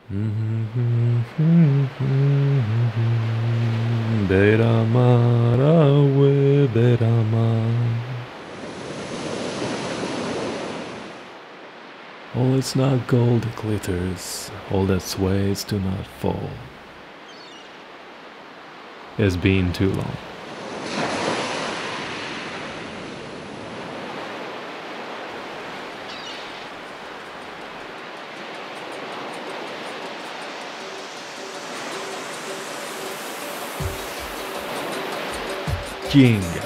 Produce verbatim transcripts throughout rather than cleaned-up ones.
Beramarawe Berama. All it's not gold that glitters, all that sways do not fall. It's been too long. Jinga.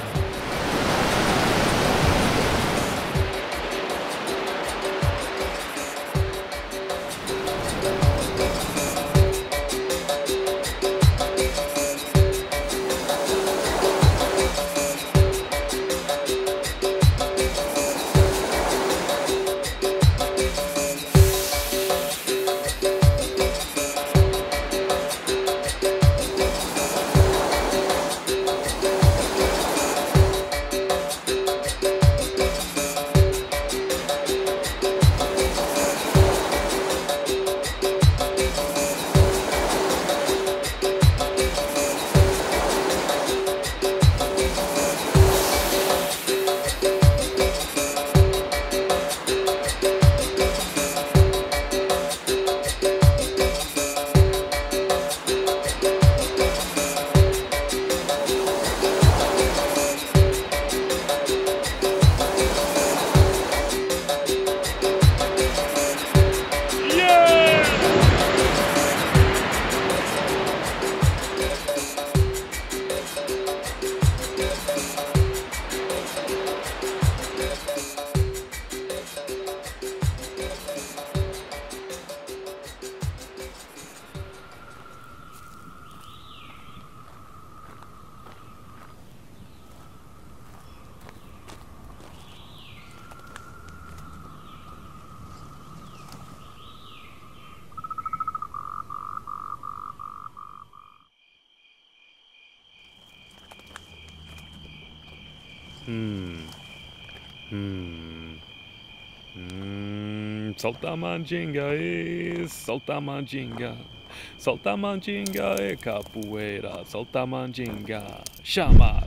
Hmm. Hmm. Hmm. Solta a mandinga, e solta a mandinga. Solta a mandinga, e capoeira. Solta a mandinga. Chamada.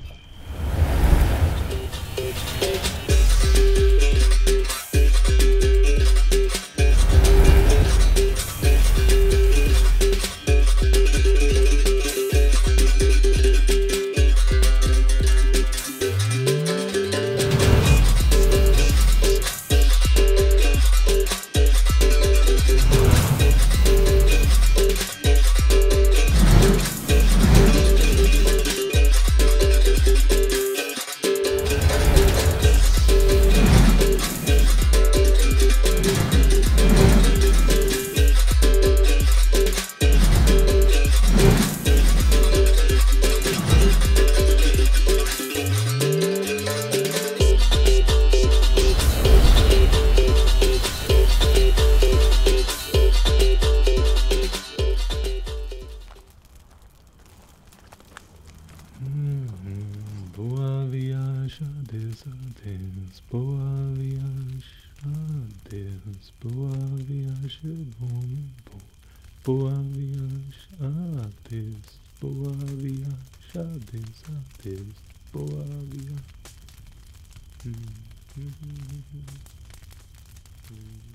Boa viagem, adeus, adeus. Boa viagem, adeus. Boa viagem, bom, bom. Boa viagem, adeus. Boa viagem, adeus, adeus. Boa viagem.